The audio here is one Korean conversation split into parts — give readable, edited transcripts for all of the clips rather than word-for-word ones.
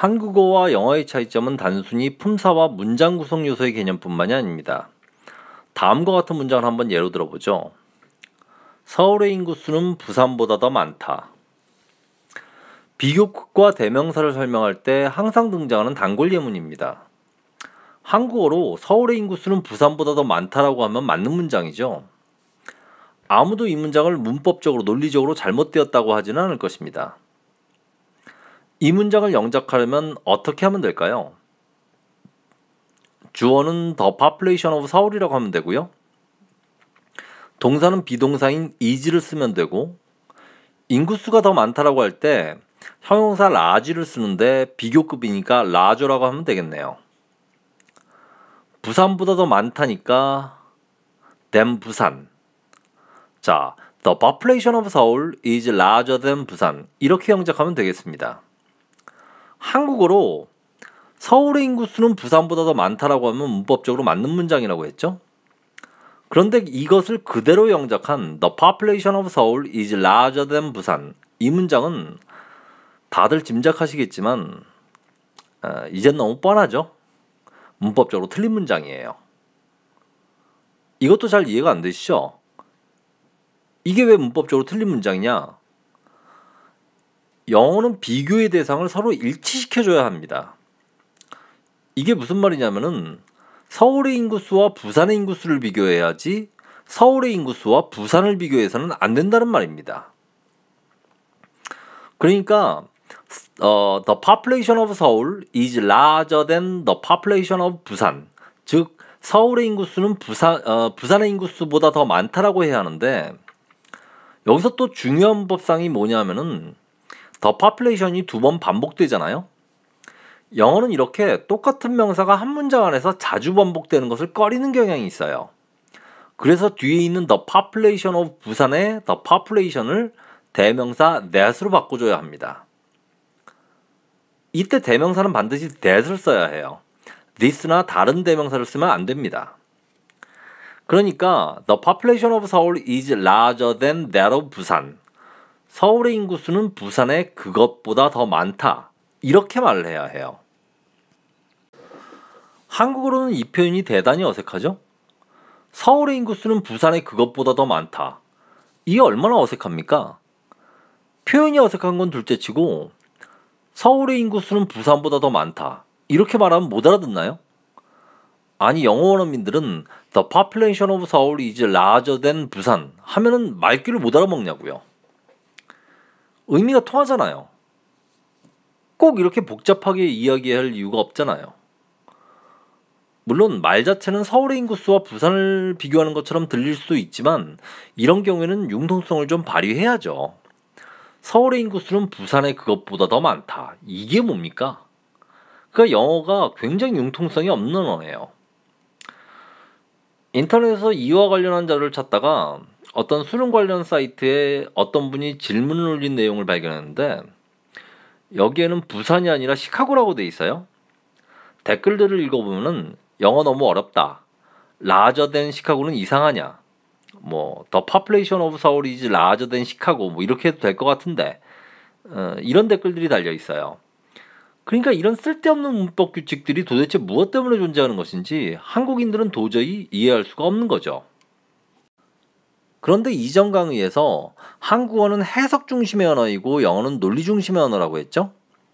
한국어와 영어의 차이점은 단순히 품사와 문장 구성 요소의 개념뿐만이 아닙니다. 다음과 같은 문장을 한번 예로 들어보죠. 서울의 인구수는 부산보다 더 많다. 비교급과 대명사를 설명할 때 항상 등장하는 단골 예문입니다. 한국어로 서울의 인구수는 부산보다 더 많다라고 하면 맞는 문장이죠. 아무도 이 문장을 문법적으로 논리적으로 잘못되었다고 하지는 않을 것입니다. 이 문장을 영작하려면 어떻게 하면 될까요? 주어는 the population of 서울이라고 하면 되고요. 동사는 비동사인 is를 쓰면 되고, 인구수가 더 많다라고 할 때 형용사 large를 쓰는데 비교급이니까 larger라고 하면 되겠네요. 부산보다 더 많다니까 than 부산. 자, the population of Seoul is larger than 부산. 이렇게 영작하면 되겠습니다. 한국어로 서울의 인구수는 부산보다 더 많다라고 하면 문법적으로 맞는 문장이라고 했죠. 그런데 이것을 그대로 영작한 The population of Seoul is larger than 부산. 이 문장은 다들 짐작하시겠지만 이젠 너무 뻔하죠. 문법적으로 틀린 문장이에요. 이것도 잘 이해가 안 되시죠? 이게 왜 문법적으로 틀린 문장이냐? 영어는 비교의 대상을 서로 일치시켜줘야 합니다. 이게 무슨 말이냐면은 서울의 인구수와 부산의 인구수를 비교해야지 서울의 인구수와 부산을 비교해서는 안 된다는 말입니다. 그러니까 the population of Seoul is larger than the population of 부산. 즉 서울의 인구수는 부산의 인구수보다 더 많다라고 해야 하는데 여기서 또 중요한 법상이 뭐냐면은 the population이 두 번 반복되잖아요. 영어는 이렇게 똑같은 명사가 한 문장 안에서 자주 반복되는 것을 꺼리는 경향이 있어요. 그래서 뒤에 있는 the population of 부산의 the population을 대명사 that으로 바꿔줘야 합니다. 이때 대명사는 반드시 that을 써야 해요. this나 다른 대명사를 쓰면 안 됩니다. 그러니까 the population of Seoul is larger than that of 부산. 서울의 인구수는 부산의 그것보다 더 많다. 이렇게 말을 해야 해요. 한국어로는 이 표현이 대단히 어색하죠? 서울의 인구수는 부산의 그것보다 더 많다. 이게 얼마나 어색합니까? 표현이 어색한 건 둘째치고 서울의 인구수는 부산보다 더 많다. 이렇게 말하면 못 알아듣나요? 아니 영어 원어민들은 The population of Seoul is larger than 부산 하면은 말귀를 못 알아먹냐고요. 의미가 통하잖아요. 꼭 이렇게 복잡하게 이야기할 이유가 없잖아요. 물론 말 자체는 서울의 인구수와 부산을 비교하는 것처럼 들릴 수도 있지만 이런 경우에는 융통성을 좀 발휘해야죠. 서울의 인구수는 부산의 그것보다 더 많다. 이게 뭡니까? 그러니까 영어가 굉장히 융통성이 없는 언어예요. 인터넷에서 이와 관련한 자료를 찾다가 어떤 수능 관련 사이트에 어떤 분이 질문을 올린 내용을 발견했는데 여기에는 부산이 아니라 시카고라고 돼 있어요. 댓글들을 읽어보면은 영어 너무 어렵다. larger than 시카고는 이상하냐. the population of Seoul is larger than 시카고 이렇게 해도 될 것 같은데 이런 댓글들이 달려 있어요. 그러니까 이런 쓸데없는 문법 규칙들이 도대체 무엇 때문에 존재하는 것인지 한국인들은 도저히 이해할 수가 없는 거죠. 그런데 이전 강의에서 한국어는 해석 중심의 언어이고 영어는 논리 중심의 언어라고 했죠?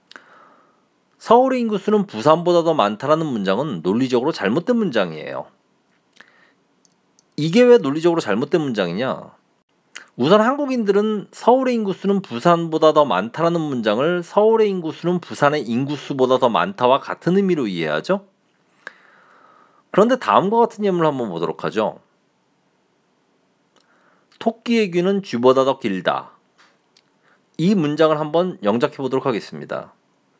서울의 인구수는 부산보다 더 많다라는 문장은 논리적으로 잘못된 문장이에요. 이게 왜 논리적으로 잘못된 문장이냐? 우선 한국인들은 서울의 인구수는 부산보다 더 많다라는 문장을 서울의 인구수는 부산의 인구수보다 더 많다와 같은 의미로 이해하죠? 그런데 다음과 같은 예문을 한번 보도록 하죠. 토끼의 귀는 쥐보다 더 길다. 이 문장을 한번 영작해 보도록 하겠습니다.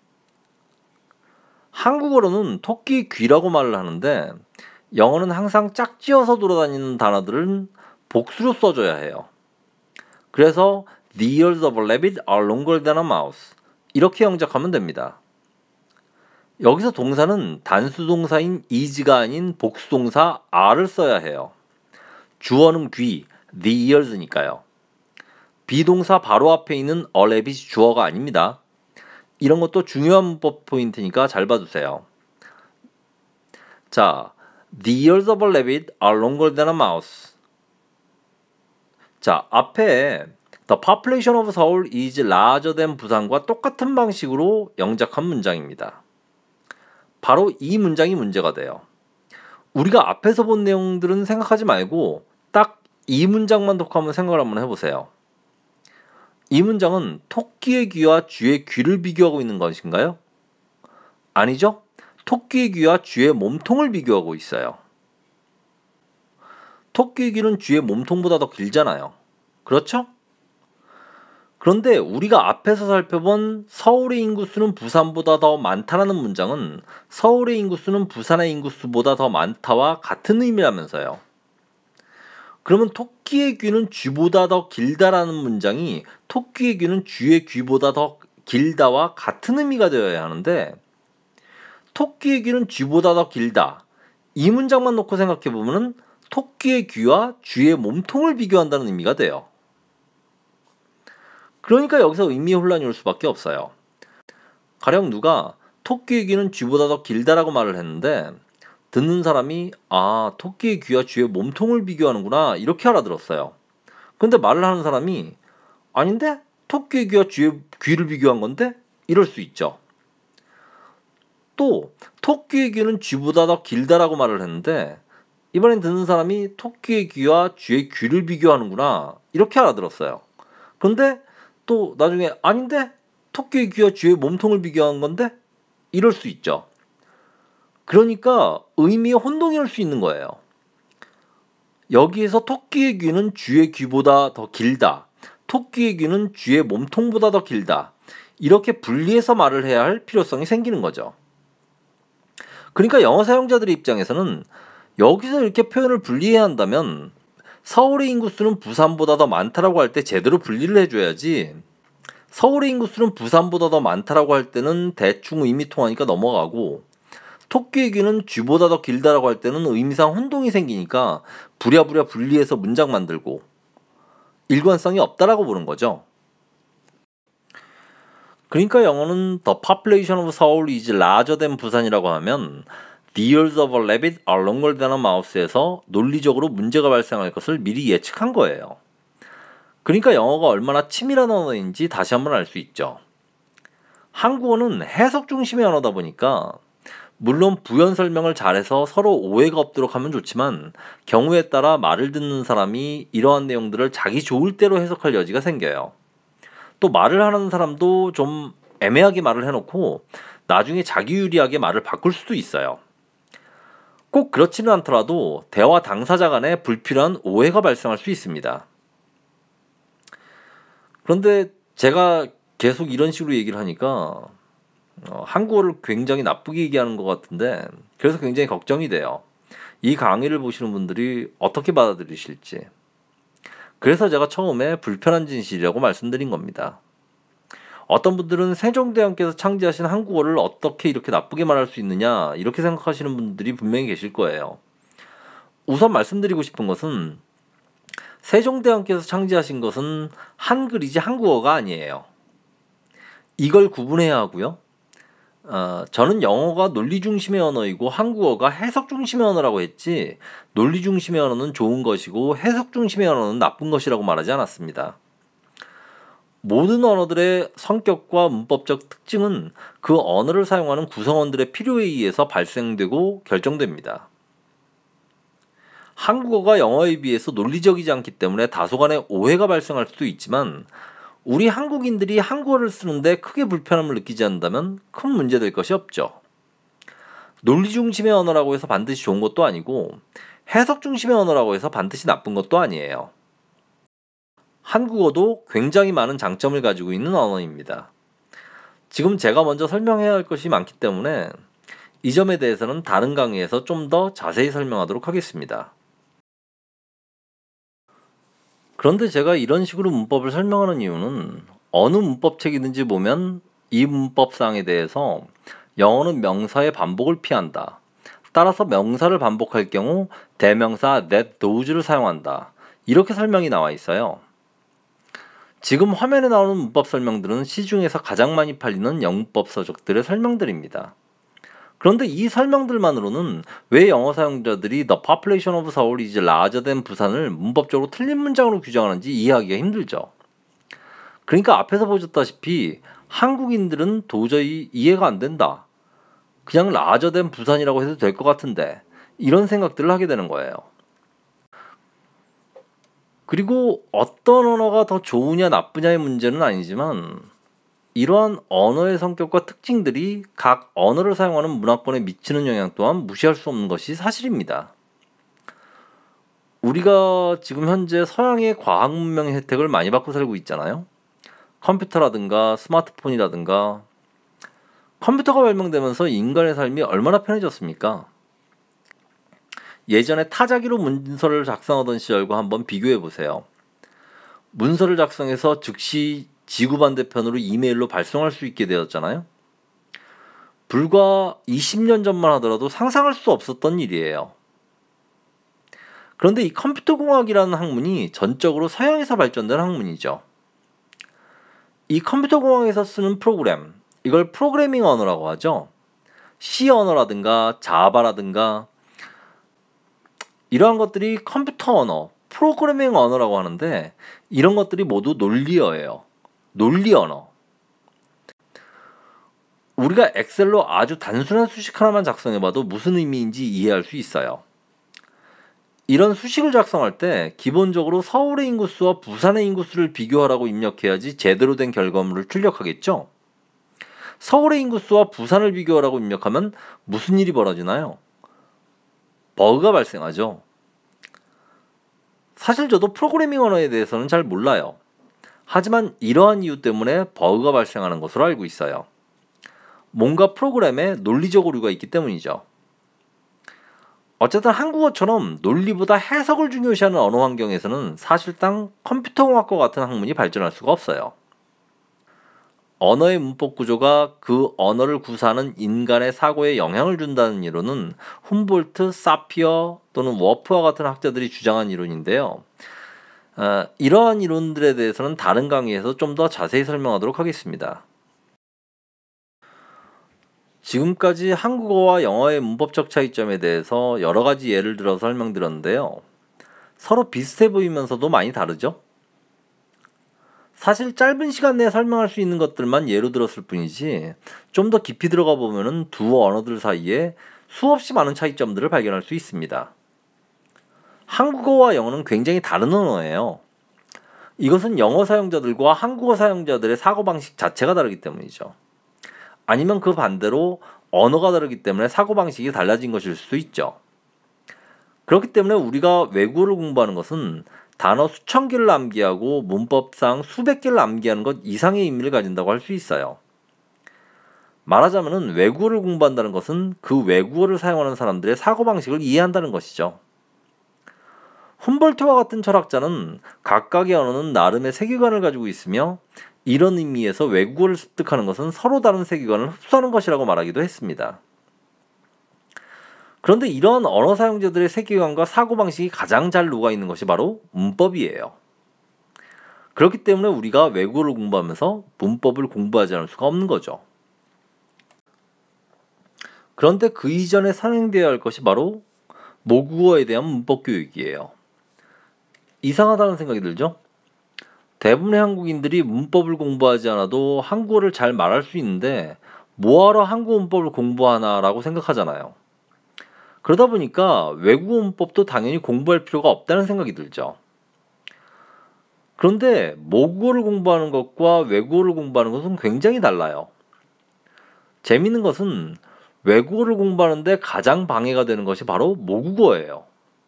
한국어로는 토끼의 귀라고 말을 하는데 영어는 항상 짝지어서 돌아다니는 단어들은 복수로 써줘야 해요. 그래서 The ears of a rabbit are longer than a mouse. 이렇게 영작하면 됩니다. 여기서 동사는 단수동사인 is가 아닌 복수동사 are를 써야 해요. 주어는 귀, the ears니까요. 비동사 바로 앞에 있는 a rabbit이 주어가 아닙니다. 이런 것도 중요한 문법 포인트니까 잘 봐주세요. 자, the ears of a rabbit are longer than a mouse. 자, 앞에 The population of Seoul is larger than 부산과 똑같은 방식으로 영작한 문장입니다. 바로 이 문장이 문제가 돼요. 우리가 앞에서 본 내용들은 생각하지 말고 딱 이 문장만 놓고 한번 생각을 한번 해보세요. 이 문장은 토끼의 귀와 쥐의 귀를 비교하고 있는 것인가요? 아니죠? 토끼의 귀와 쥐의 몸통을 비교하고 있어요. 토끼의 귀는 쥐의 몸통보다 더 길잖아요. 그렇죠? 그런데 우리가 앞에서 살펴본 서울의 인구수는 부산보다 더 많다라는 문장은 서울의 인구수는 부산의 인구수보다 더 많다와 같은 의미라면서요. 그러면 토끼의 귀는 쥐보다 더 길다라는 문장이 토끼의 귀는 쥐의 귀보다 더 길다와 같은 의미가 되어야 하는데 토끼의 귀는 쥐보다 더 길다. 이 문장만 놓고 생각해보면 토끼의 귀와 쥐의 몸통을 비교한다는 의미가 돼요. 그러니까 여기서 의미 혼란이 올 수밖에 없어요. 가령 누가 토끼의 귀는 쥐보다 더 길다라고 말을 했는데 듣는 사람이 아, 토끼의 귀와 쥐의 몸통을 비교하는구나 이렇게 알아들었어요. 근데 말을 하는 사람이 아닌데? 토끼의 귀와 쥐의 귀를 비교한 건데? 이럴 수 있죠. 또 토끼의 귀는 쥐보다 더 길다라고 말을 했는데 이번엔 듣는 사람이 토끼의 귀와 쥐의 귀를 비교하는구나 이렇게 알아들었어요. 그런데 또 나중에 아닌데? 토끼의 귀와 쥐의 몸통을 비교한 건데? 이럴 수 있죠. 그러니까 의미의 혼동이 올 수 있는 거예요. 여기에서 토끼의 귀는 쥐의 귀보다 더 길다. 토끼의 귀는 쥐의 몸통보다 더 길다. 이렇게 분리해서 말을 해야 할 필요성이 생기는 거죠. 그러니까 영어 사용자들의 입장에서는 여기서 이렇게 표현을 분리해야 한다면 서울의 인구수는 부산보다 더 많다라고 할 때 제대로 분리를 해줘야지 서울의 인구수는 부산보다 더 많다라고 할 때는 대충 의미 통하니까 넘어가고 토끼의 귀는 쥐보다 더 길다라고 할 때는 의미상 혼동이 생기니까 부랴부랴 분리해서 문장 만들고 일관성이 없다라고 보는 거죠. 그러니까 영어는 The population of Seoul is larger than 부산이라고 하면 The ears of a rabbit are longer than a mouse에서 논리적으로 문제가 발생할 것을 미리 예측한 거예요. 그러니까 영어가 얼마나 치밀한 언어인지 다시 한번 알 수 있죠. 한국어는 해석 중심의 언어다 보니까 물론 부연 설명을 잘해서 서로 오해가 없도록 하면 좋지만 경우에 따라 말을 듣는 사람이 이러한 내용들을 자기 좋을 대로 해석할 여지가 생겨요. 또 말을 하는 사람도 좀 애매하게 말을 해놓고 나중에 자기 유리하게 말을 바꿀 수도 있어요. 꼭 그렇지는 않더라도 대화 당사자 간에 불필요한 오해가 발생할 수 있습니다. 그런데 제가 계속 이런 식으로 얘기를 하니까 한국어를 굉장히 나쁘게 얘기하는 것 같은데 그래서 굉장히 걱정이 돼요. 이 강의를 보시는 분들이 어떻게 받아들이실지. 그래서 제가 처음에 불편한 진실이라고 말씀드린 겁니다. 어떤 분들은 세종대왕께서 창제하신 한국어를 어떻게 이렇게 나쁘게 말할 수 있느냐 이렇게 생각하시는 분들이 분명히 계실 거예요. 우선 말씀드리고 싶은 것은 세종대왕께서 창제하신 것은 한글이지 한국어가 아니에요. 이걸 구분해야 하고요. 저는 영어가 논리 중심의 언어이고 한국어가 해석 중심의 언어라고 했지 논리 중심의 언어는 좋은 것이고 해석 중심의 언어는 나쁜 것이라고 말하지 않았습니다. 모든 언어들의 성격과 문법적 특징은 그 언어를 사용하는 구성원들의 필요에 의해서 발생되고 결정됩니다. 한국어가 영어에 비해서 논리적이지 않기 때문에 다소간의 오해가 발생할 수도 있지만 우리 한국인들이 한국어를 쓰는데 크게 불편함을 느끼지 않는다면 큰 문제될 것이 없죠. 논리 중심의 언어라고 해서 반드시 좋은 것도 아니고 해석 중심의 언어라고 해서 반드시 나쁜 것도 아니에요. 한국어도 굉장히 많은 장점을 가지고 있는 언어입니다. 지금 제가 먼저 설명해야 할 것이 많기 때문에 이 점에 대해서는 다른 강의에서 좀 더 자세히 설명하도록 하겠습니다. 그런데 제가 이런 식으로 문법을 설명하는 이유는 어느 문법책이든지 보면 이 문법사항에 대해서 영어는 명사의 반복을 피한다. 따라서 명사를 반복할 경우 대명사 that, those를 사용한다. 이렇게 설명이 나와 있어요. 지금 화면에 나오는 문법 설명들은 시중에서 가장 많이 팔리는 영문법 서적들의 설명들입니다. 그런데 이 설명들만으로는 왜 영어 사용자들이 The population of Seoul is larger than 부산을 문법적으로 틀린 문장으로 규정하는지 이해하기가 힘들죠. 그러니까 앞에서 보셨다시피 한국인들은 도저히 이해가 안 된다. 그냥 larger than 부산이라고 해도 될 것 같은데 이런 생각들을 하게 되는 거예요. 그리고 어떤 언어가 더 좋으냐 나쁘냐의 문제는 아니지만 이러한 언어의 성격과 특징들이 각 언어를 사용하는 문화권에 미치는 영향 또한 무시할 수 없는 것이 사실입니다. 우리가 지금 현재 서양의 과학 문명의 혜택을 많이 받고 살고 있잖아요. 컴퓨터라든가 스마트폰이라든가 컴퓨터가 발명되면서 인간의 삶이 얼마나 편해졌습니까? 예전에 타자기로 문서를 작성하던 시절과 한번 비교해 보세요. 문서를 작성해서 즉시 지구 반대편으로 이메일로 발송할 수 있게 되었잖아요. 불과 20년 전만 하더라도 상상할 수 없었던 일이에요. 그런데 이 컴퓨터공학이라는 학문이 전적으로 서양에서 발전된 학문이죠. 이 컴퓨터공학에서 쓰는 프로그램, 이걸 프로그래밍 언어라고 하죠. C 언어라든가 자바라든가 이러한 것들이 컴퓨터 언어, 프로그래밍 언어라고 하는데 이런 것들이 모두 논리어예요. 논리 언어. 우리가 엑셀로 아주 단순한 수식 하나만 작성해봐도 무슨 의미인지 이해할 수 있어요. 이런 수식을 작성할 때 기본적으로 서울의 인구수와 부산의 인구수를 비교하라고 입력해야지 제대로 된 결과물을 출력하겠죠. 서울의 인구수와 부산을 비교하라고 입력하면 무슨 일이 벌어지나요? 버그가 발생하죠. 사실 저도 프로그래밍 언어에 대해서는 잘 몰라요. 하지만 이러한 이유 때문에 버그가 발생하는 것으로 알고 있어요. 뭔가 프로그램에 논리적 오류가 있기 때문이죠. 어쨌든 한국어처럼 논리보다 해석을 중요시하는 언어 환경에서는 사실상 컴퓨터공학과 같은 학문이 발전할 수가 없어요. 언어의 문법 구조가 그 언어를 구사하는 인간의 사고에 영향을 준다는 이론은 훔볼트, 사피어 또는 워프와 같은 학자들이 주장한 이론인데요. 이러한 이론들에 대해서는 다른 강의에서 좀 더 자세히 설명하도록 하겠습니다. 지금까지 한국어와 영어의 문법적 차이점에 대해서 여러 가지 예를 들어서 설명드렸는데요. 서로 비슷해 보이면서도 많이 다르죠? 사실 짧은 시간 내에 설명할 수 있는 것들만 예로 들었을 뿐이지 좀 더 깊이 들어가 보면은 두 언어들 사이에 수없이 많은 차이점들을 발견할 수 있습니다. 한국어와 영어는 굉장히 다른 언어예요. 이것은 영어 사용자들과 한국어 사용자들의 사고방식 자체가 다르기 때문이죠. 아니면 그 반대로 언어가 다르기 때문에 사고방식이 달라진 것일 수도 있죠. 그렇기 때문에 우리가 외국어를 공부하는 것은 단어 수천 개를 암기하고 문법상 수백 개를 암기하는 것 이상의 의미를 가진다고 할 수 있어요. 말하자면 외국어를 공부한다는 것은 그 외국어를 사용하는 사람들의 사고방식을 이해한다는 것이죠. 훔볼트와 같은 철학자는 각각의 언어는 나름의 세계관을 가지고 있으며 이런 의미에서 외국어를 습득하는 것은 서로 다른 세계관을 흡수하는 것이라고 말하기도 했습니다. 그런데 이러한 언어 사용자들의 세계관과 사고방식이 가장 잘 녹아있는 것이 바로 문법이에요. 그렇기 때문에 우리가 외국어를 공부하면서 문법을 공부하지 않을 수가 없는 거죠. 그런데 그 이전에 선행되어야 할 것이 바로 모국어에 대한 문법 교육이에요. 이상하다는 생각이 들죠? 대부분의 한국인들이 문법을 공부하지 않아도 한국어를 잘 말할 수 있는데 뭐하러 한국어 문법을 공부하나라고 생각하잖아요. 그러다 보니까 외국어 문법도 당연히 공부할 필요가 없다는 생각이 들죠. 그런데 모국어를 공부하는 것과 외국어를 공부하는 것은 굉장히 달라요. 재미있는 것은 외국어를 공부하는데 가장 방해가 되는 것이 바로 모국어예요.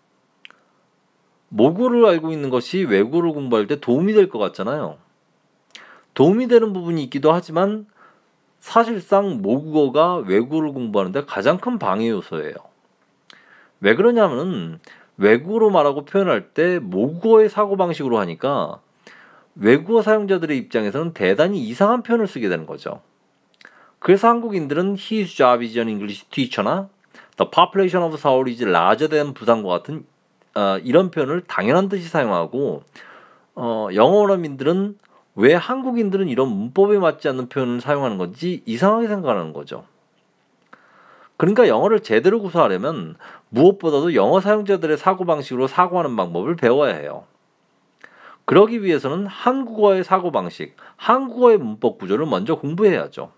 모국어를 알고 있는 것이 외국어를 공부할 때 도움이 될 것 같잖아요. 도움이 되는 부분이 있기도 하지만 사실상 모국어가 외국어를 공부하는데 가장 큰 방해 요소예요. 왜 그러냐면은 외국어로 말하고 표현할 때 모국어의 사고방식으로 하니까 외국어 사용자들의 입장에서는 대단히 이상한 표현을 쓰게 되는 거죠. 그래서 한국인들은 His job is an English teacher나 The population of Seoul is larger than 부산과 같은 이런 표현을 당연한 듯이 사용하고 영어 원어민들은 왜 한국인들은 이런 문법에 맞지 않는 표현을 사용하는 건지 이상하게 생각하는 거죠. 그러니까 영어를 제대로 구사하려면 무엇보다도 영어 사용자들의 사고방식으로 사고하는 방법을 배워야 해요. 그러기 위해서는 한국어의 사고방식, 한국어의 문법 구조를 먼저 공부해야죠.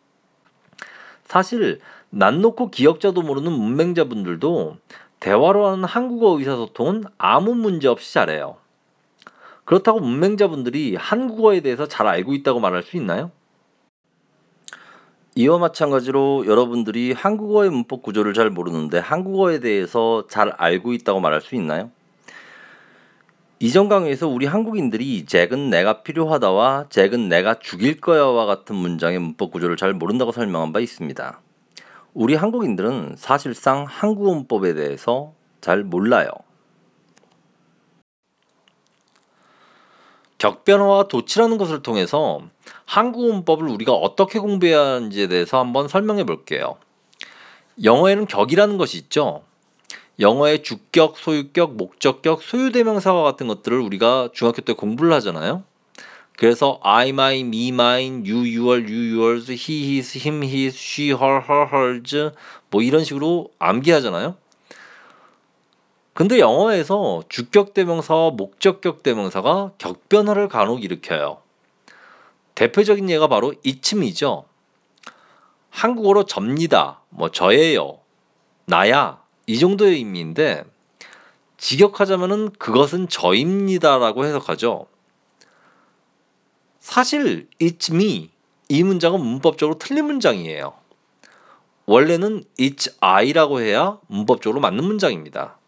사실 난 놓고 기억자도 모르는 문맹자분들도 대화로 하는 한국어 의사소통은 아무 문제 없이 잘해요. 그렇다고 문맹자분들이 한국어에 대해서 잘 알고 있다고 말할 수 있나요? 이와 마찬가지로 여러분들이 한국어의 문법 구조를 잘 모르는데 한국어에 대해서 잘 알고 있다고 말할 수 있나요? 이전 강의에서 우리 한국인들이 잭은 내가 필요하다와 잭은 내가 죽일 거야와 같은 문장의 문법 구조를 잘 모른다고 설명한 바 있습니다. 우리 한국인들은 사실상 한국어 문법에 대해서 잘 몰라요. 격변화와 도치라는 것을 통해서 한국어 문법을 우리가 어떻게 공부해야 하는지에 대해서 한번 설명해 볼게요. 영어에는 격이라는 것이 있죠. 영어의 주격, 소유격, 목적격, 소유대명사와 같은 것들을 우리가 중학교 때 공부를 하잖아요. 그래서 I, my, me, mine, you, your, you, yours, he, his, him, his, she, her, her, hers 뭐 이런 식으로 암기하잖아요. 근데 영어에서 주격 대명사와 목적격 대명사가 격변화를 간혹 일으켜요. 대표적인 예가 바로 이츠미죠. 한국어로 접니다, 뭐 저예요, 나야 이 정도의 의미인데 직역하자면은 그것은 저입니다라고 해석하죠. 사실 it's me 이 문장은 문법적으로 틀린 문장이에요. 원래는 it's I라고 해야 문법적으로 맞는 문장입니다.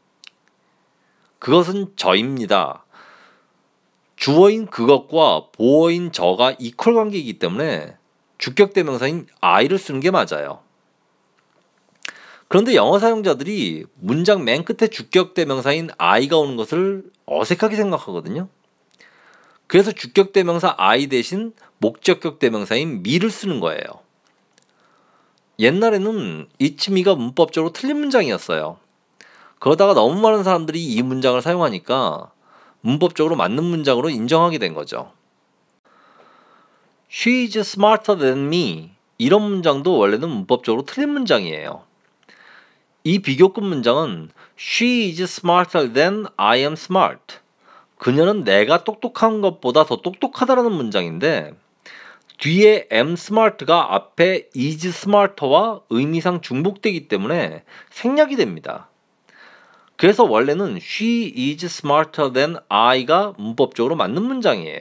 그것은 저입니다. 주어인 그것과 보어인 저가 이퀄 관계이기 때문에 주격대명사인 I를 쓰는 게 맞아요. 그런데 영어 사용자들이 문장 맨 끝에 주격대명사인 I가 오는 것을 어색하게 생각하거든요. 그래서 주격대명사 I 대신 목적격 대명사인 me를 쓰는 거예요. 옛날에는 it's me가 문법적으로 틀린 문장이었어요. 그러다가 너무 많은 사람들이 이 문장을 사용하니까 문법적으로 맞는 문장으로 인정하게 된 거죠. She is smarter than me 이런 문장도 원래는 문법적으로 틀린 문장이에요. 이 비교급 문장은 She is smarter than I am smart. 그녀는 내가 똑똑한 것보다 더 똑똑하다라는 문장인데 뒤에 am smart가 앞에 is smarter와 의미상 중복되기 때문에 생략이 됩니다. 그래서 원래는 she is smarter than I가 문법적으로 맞는 문장이에요.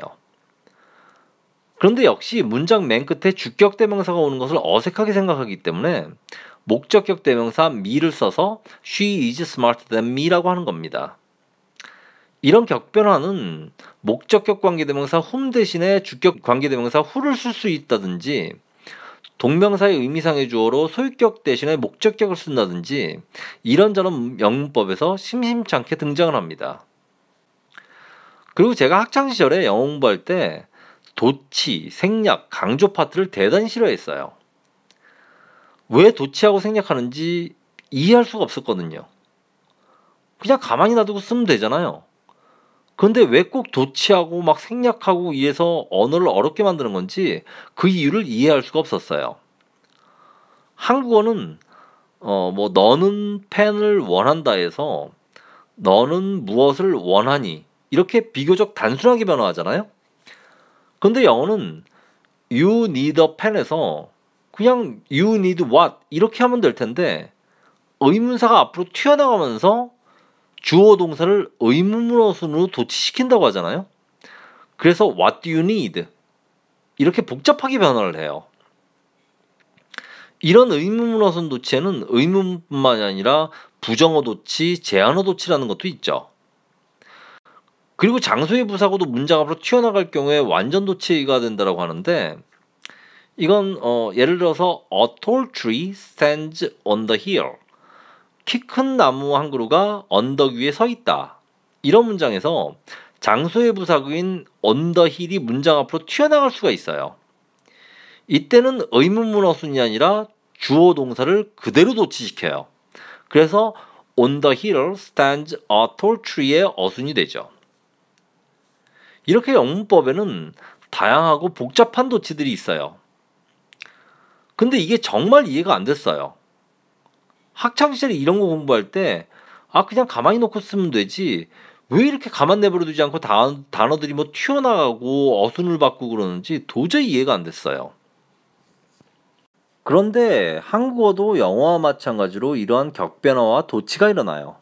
그런데 역시 문장 맨 끝에 주격 대명사가 오는 것을 어색하게 생각하기 때문에 목적격 대명사 me를 써서 she is smarter than me라고 하는 겁니다. 이런 격변화는 목적격 관계대명사 whom 대신에 주격 관계대명사 who를 쓸 수 있다든지 동명사의 의미상의 주어로 소유격 대신에 목적격을 쓴다든지 이런저런 영문법에서 심심찮게 등장을 합니다. 그리고 제가 학창시절에 영어 공부할 때 도치, 생략, 강조 파트를 대단히 싫어했어요. 왜 도치하고 생략하는지 이해할 수가 없었거든요. 그냥 가만히 놔두고 쓰면 되잖아요. 근데 왜 꼭 도치하고 막 생략하고 이래서 언어를 어렵게 만드는 건지 그 이유를 이해할 수가 없었어요. 한국어는 뭐 너는 펜을 원한다 해서 너는 무엇을 원하니 이렇게 비교적 단순하게 변화하잖아요. 근데 영어는 you need a pen에서 그냥 you need what 이렇게 하면 될 텐데 의문사가 앞으로 튀어나가면서 주어 동사를 의문문어순으로 도치시킨다고 하잖아요. 그래서 what do you need 이렇게 복잡하게 변화를 해요. 이런 의문문어순 도치에는 의문뿐만이 아니라 부정어 도치, 제한어 도치라는 것도 있죠. 그리고 장소의 부사고도 문장 앞으로 튀어나갈 경우에 완전 도치가 된다고 하는데 이건 예를 들어서 A tall tree stands on the hill. 키 큰 나무 한 그루가 언덕 위에 서 있다. 이런 문장에서 장소의 부사구인 on the hill이 문장 앞으로 튀어나갈 수가 있어요. 이때는 의문문어순이 아니라 주어 동사를 그대로 도치시켜요. 그래서 on the hill stands a tall tree의 어순이 되죠. 이렇게 영문법에는 다양하고 복잡한 도치들이 있어요. 근데 이게 정말 이해가 안 됐어요. 학창시절에 이런 거 공부할 때 그냥 가만히 놓고 쓰면 되지 왜 이렇게 가만 내버려 두지 않고 단어들이 뭐 튀어나가고 어순을 바꾸고 그러는지 도저히 이해가 안 됐어요. 그런데 한국어도 영어와 마찬가지로 이러한 격변화와 도치가 일어나요.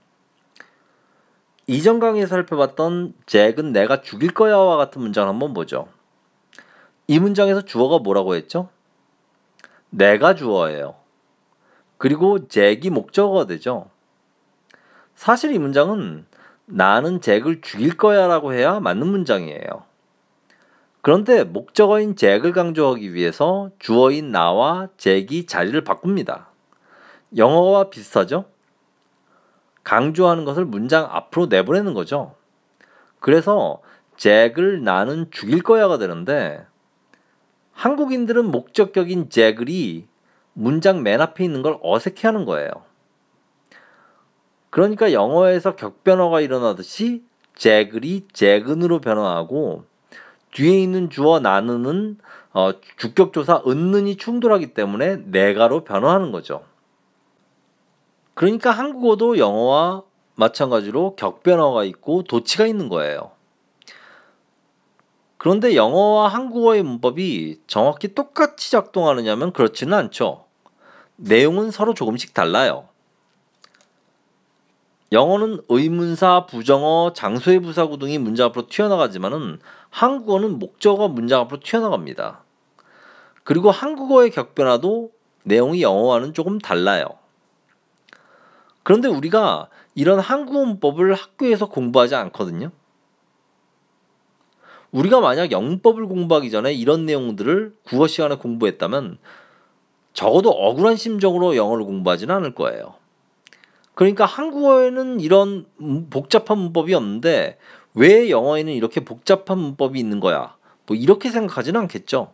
이전 강의에 살펴봤던 잭은 내가 죽일 거야와 같은 문장을 한번 보죠. 이 문장에서 주어가 뭐라고 했죠? 내가 주어예요. 그리고 잭이 목적어가 되죠. 사실 이 문장은 나는 잭을 죽일 거야 라고 해야 맞는 문장이에요. 그런데 목적어인 잭을 강조하기 위해서 주어인 나와 잭이 자리를 바꿉니다. 영어와 비슷하죠? 강조하는 것을 문장 앞으로 내보내는 거죠. 그래서 잭을 나는 죽일 거야가 되는데 한국인들은 목적격인 잭을이 문장 맨 앞에 있는 걸 어색해하는 거예요. 그러니까 영어에서 격변어가 일어나듯이 잭을이 잭은으로 변화하고 뒤에 있는 주어 나는은 주격조사 은는이 충돌하기 때문에 내가로 변화하는 거죠. 그러니까 한국어도 영어와 마찬가지로 격변어가 있고 도치가 있는 거예요. 그런데 영어와 한국어의 문법이 정확히 똑같이 작동하느냐면 그렇지는 않죠. 내용은 서로 조금씩 달라요. 영어는 의문사, 부정어, 장소의 부사구 등이 문장 앞으로 튀어나가지만은 한국어는 목적어가 문장 앞으로 튀어나갑니다. 그리고 한국어의 격변화도 내용이 영어와는 조금 달라요. 그런데 우리가 이런 한국어 문법을 학교에서 공부하지 않거든요. 우리가 만약 영문법을 공부하기 전에 이런 내용들을 국어 시간에 공부했다면 적어도 억울한 심정으로 영어를 공부하지는 않을 거예요. 그러니까 한국어에는 이런 복잡한 문법이 없는데 왜 영어에는 이렇게 복잡한 문법이 있는 거야? 뭐 이렇게 생각하지는 않겠죠.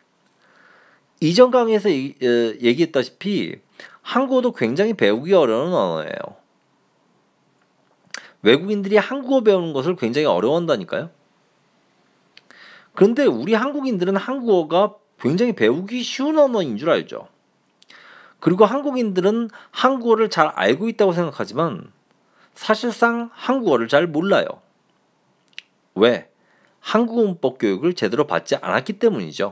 이전 강의에서 얘기했다시피 한국어도 굉장히 배우기 어려운 언어예요. 외국인들이 한국어 배우는 것을 굉장히 어려워한다니까요. 그런데 우리 한국인들은 한국어가 굉장히 배우기 쉬운 언어인 줄 알죠. 그리고 한국인들은 한국어를 잘 알고 있다고 생각하지만 사실상 한국어를 잘 몰라요. 왜? 한국어 문법 교육을 제대로 받지 않았기 때문이죠.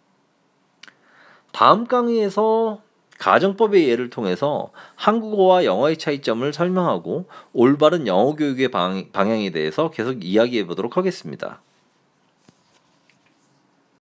다음 강의에서 가정법의 예를 통해서 한국어와 영어의 차이점을 설명하고 올바른 영어 교육의 방향에 대해서 계속 이야기해 보도록 하겠습니다.